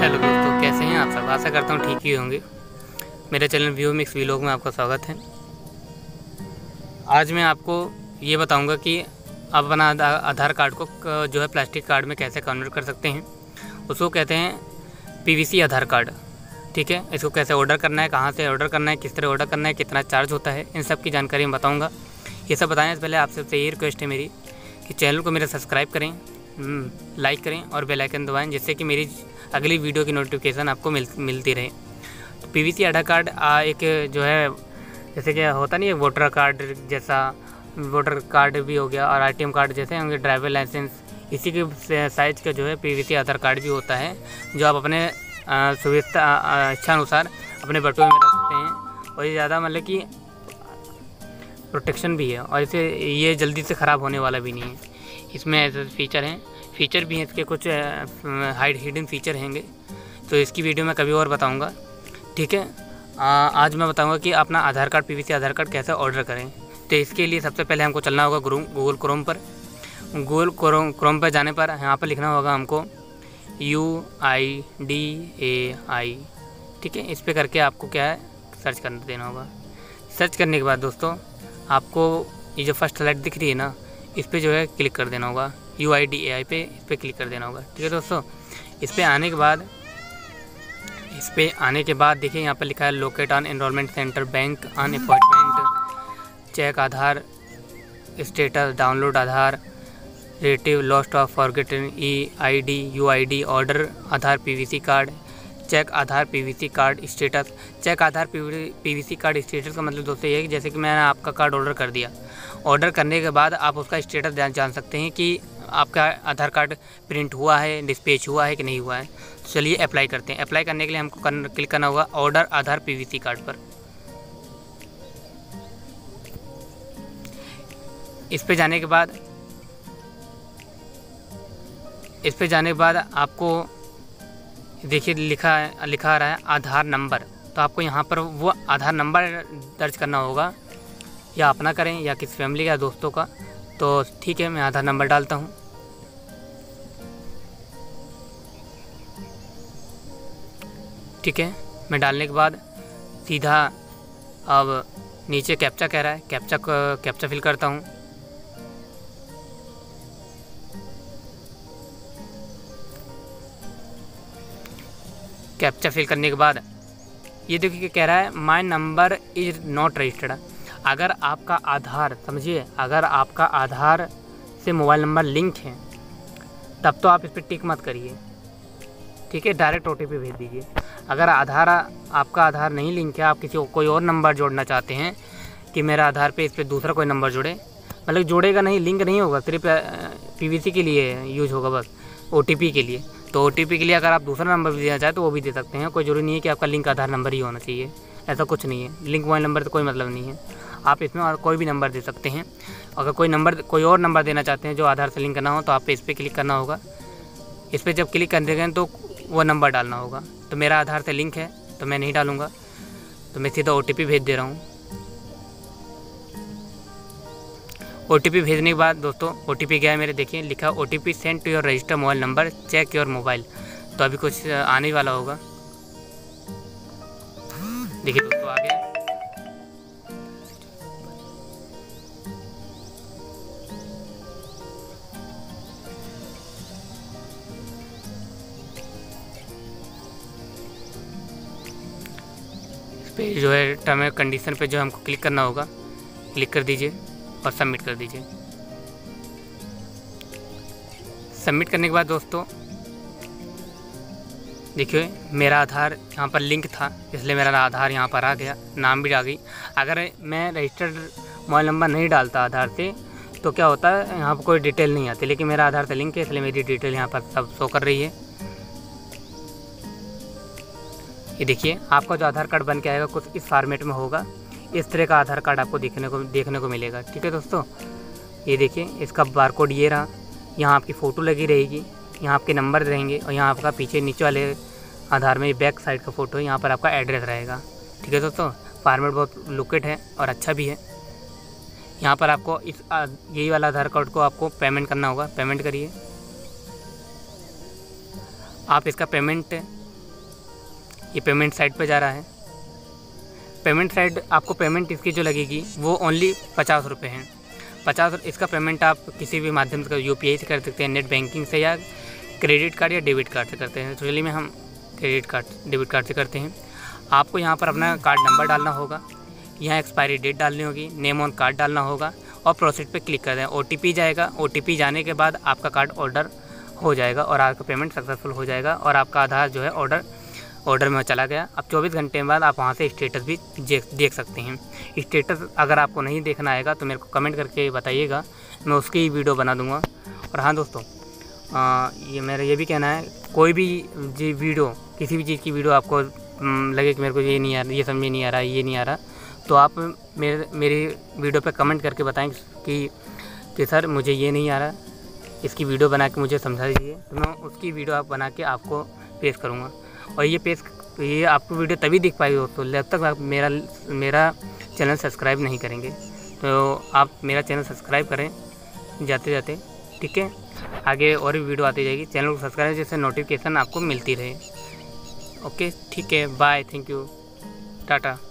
Hello दोस्तों, कैसे हैं आप सब। आशा करता हूँ ठीक ही होंगे। मेरे चैनल व्यू मिक्स व्लॉग में आपका स्वागत है। आज मैं आपको ये बताऊंगा कि आप अपना आधार कार्ड को जो है प्लास्टिक कार्ड में कैसे कन्वर्ट कर सकते हैं। उसको कहते हैं पीवीसी आधार कार्ड। ठीक है, इसको कैसे ऑर्डर करना है, कहाँ से ऑर्डर करना है, किस तरह ऑर्डर करना है, कितना चार्ज होता है, इन सब की जानकारी मैं बताऊँगा। ये सब बताने से पहले आप सबसे ये रिक्वेस्ट है मेरी कि चैनल को मेरा सब्सक्राइब करें, लाइक करें और बेल आइकन दबाएं, जिससे कि मेरी अगली वीडियो की नोटिफिकेशन आपको मिलती रहे। तो पीवीसी आधार कार्ड एक जो है जैसे कि होता नहीं है वोटर कार्ड जैसा, वोटर कार्ड भी हो गया और आरटीएम कार्ड जैसे होंगे, ड्राइवर लाइसेंस, इसी के साइज का जो है पीवीसी आधार कार्ड भी होता है, जो आप अपने सुविधा इच्छा अनुसार अपने बटुए में रख सकते हैं। और ये ज़्यादा मतलब कि प्रोटेक्शन भी है और इसे ये जल्दी से ख़राब होने वाला भी नहीं है। इसमें ऐसे फीचर भी हैं इसके, कुछ हिडन फीचर हैंगे, तो इसकी वीडियो मैं कभी और बताऊंगा। ठीक है, आज मैं बताऊंगा कि अपना Aadhaar card PVC Aadhaar card कैसे ऑर्डर करें। तो इसके लिए सबसे पहले हमको चलना होगा गूगल क्रोम पर। क्रोम पर जाने पर यहाँ पर लिखना होगा हमको UIDAI। ठीक है, इस पर करके आपको क्या है सर्च कर देना होगा। सर्च करने के बाद दोस्तों आपको ये जो फर्स्ट लाइट दिख रही है ना, इस पर जो है क्लिक कर देना होगा। UIDAI पे इस पर क्लिक कर देना होगा। ठीक है दोस्तों, इस पर आने के बाद देखिए यहाँ पर लिखा है locate on enrolment centre, bank on appointment, check Aadhaar status, download Aadhaar, relative lost of forgotten EID UID, order Aadhaar PVC card, check Aadhaar PVC card status. Check Aadhaar PVC card status का मतलब दोस्तों ये है कि जैसे कि मैंने आपका कार्ड ऑर्डर कर दिया, ऑर्डर करने के बाद आप उसका स्टेटस जान सकते हैं कि आपका आधार कार्ड प्रिंट हुआ है, डिस्पैच हुआ है कि नहीं हुआ है। तो चलिए अप्लाई करते हैं। अप्लाई करने के लिए हमको क्लिक करना होगा ऑर्डर आधार पीवीसी कार्ड पर। इस पे जाने के बाद आपको देखिए लिखा आ रहा है आधार नंबर। तो आपको यहाँ पर वो आधार नंबर दर्ज करना होगा, या अपना करें या किसी फैमिली या दोस्तों का। तो ठीक है, मैं आधार नंबर डालता हूँ। ठीक है, मैं डालने के बाद सीधा अब नीचे कैप्चा कह रहा है, कैप्चा फिल करता हूँ। कैप्चा फिल करने के बाद ये देखिए कह रहा है my number is not registered. अगर आपका आधार, समझिए, अगर आपका आधार से मोबाइल नंबर लिंक है तब तो आप इस पर टिक मत करिए। ठीक है, डायरेक्ट OTP भेज दीजिए। अगर आपका आधार नहीं लिंक है, आप कोई और नंबर जोड़ना चाहते हैं कि मेरा आधार पे इस पर दूसरा कोई नंबर जुड़े, मतलब जोड़ेगा नहीं, लिंक नहीं होगा, सिर्फ पीवीसी के लिए यूज होगा, बस OTP के लिए। तो OTP के लिए अगर आप दूसरा नंबर भी देना चाहें तो वो भी दे सकते हैं। कोई जरूरी नहीं है कि आपका लिंक आधार नंबर ही होना चाहिए, ऐसा कुछ नहीं है। लिंक मोबाइल नंबर से कोई मतलब नहीं है, आप इसमें और कोई भी नंबर दे सकते हैं। अगर कोई और नंबर देना चाहते हैं जो आधार से लिंक करना हो तो आप इस पर क्लिक करना होगा। इस पर जब क्लिक कर देंगे तो वो नंबर डालना होगा। तो मेरा आधार से लिंक है तो मैं नहीं डालूँगा, तो मैं सीधा OTP भेज दे रहा हूँ। OTP भेजने के बाद दोस्तों OTP गया है मेरे, देखिए लिखा OTP send to your register mobile number, check your mobile. तो अभी कुछ आने वाला होगा, देखिए दोस्तों आ गया। इस पे जो है टर्म एंड कंडीशन पे जो हमको क्लिक करना होगा, क्लिक कर दीजिए और सबमिट कर दीजिए। सबमिट करने के बाद दोस्तों देखिए मेरा आधार यहाँ पर लिंक था, इसलिए मेरा आधार यहाँ पर आ गया, नाम भी आ गई। अगर मैं रजिस्टर्ड मोबाइल नंबर नहीं डालता आधार से तो क्या होता है, यहाँ पर कोई डिटेल नहीं आती, लेकिन मेरा आधार से लिंक है इसलिए मेरी डिटेल यहाँ पर सब शो कर रही है। ये देखिए आपका जो आधार कार्ड बन के आएगा कुछ इस फॉर्मेट में होगा, इस तरह का आधार कार्ड आपको देखने को मिलेगा। ठीक है दोस्तों, ये देखिए इसका बारकोड ये रहा, यहाँ आपकी फ़ोटो लगी रहेगी, यहाँ आपके नंबर रहेंगे और यहाँ आपका पीछे नीचे वाले आधार में बैक साइड का फ़ोटो है, यहाँ पर आपका एड्रेस रहेगा। ठीक है दोस्तों, फॉर्मेट बहुत लुकेट है और अच्छा भी है। यहाँ पर आपको यही वाला आधार कार्ड को आपको पेमेंट करना होगा, पेमेंट करिए। आप इसका पेमेंट ये पेमेंट साइट पे जा रहा है। पेमेंट साइट आपको पेमेंट इसकी जो लगेगी वो ओनली 50 रुपये हैं। 50 इसका पेमेंट आप किसी भी माध्यम से UPI से कर सकते हैं, नेट बैंकिंग से, या क्रेडिट कार्ड या डेबिट कार्ड से करते हैं। एक्चुअली में हम क्रेडिट कार्ड डेबिट कार्ड से करते हैं। आपको यहाँ पर अपना कार्ड नंबर डालना होगा, यहाँ एक्सपायरी डेट डालनी होगी, नेम ऑन कार्ड डालना होगा और प्रोसीड पे क्लिक कर दें। OTP जाएगा, OTP जाने के बाद आपका कार्ड ऑर्डर हो जाएगा और आपका पेमेंट सक्सेसफुल हो जाएगा और आपका आधार जो है ऑर्डर में चला गया। अब 24 घंटे बाद आप वहाँ से स्टेटस भी देख सकते हैं। स्टेटस अगर आपको नहीं देखना आएगा तो मेरे को कमेंट करके बताइएगा, मैं उसकी वीडियो बना दूँगा। और हाँ दोस्तों, ये मेरा ये भी कहना है, कोई भी जी वीडियो, किसी भी चीज़ की वीडियो आपको लगे कि मेरे को ये नहीं आ रहा, ये समझ नहीं आ रहा, ये नहीं आ रहा, तो आप मेरी वीडियो पे कमेंट करके बताएं कि सर मुझे ये नहीं आ रहा, इसकी वीडियो बना के मुझे समझा दीजिए, तो मैं उसकी वीडियो आप बना के आपको पेश करूँगा। और ये आपको वीडियो तभी दिख पाएगी दोस्तों जब तक आप मेरा चैनल सब्सक्राइब नहीं करेंगे। तो आप मेरा चैनल सब्सक्राइब करें जाते जाते, ठीक है। आगे और भी वीडियो आती जाएगी, चैनल को सब्सक्राइब जैसे नोटिफिकेशन आपको मिलती रहे। ओके, ठीक है, बाय, थैंक यू, टाटा।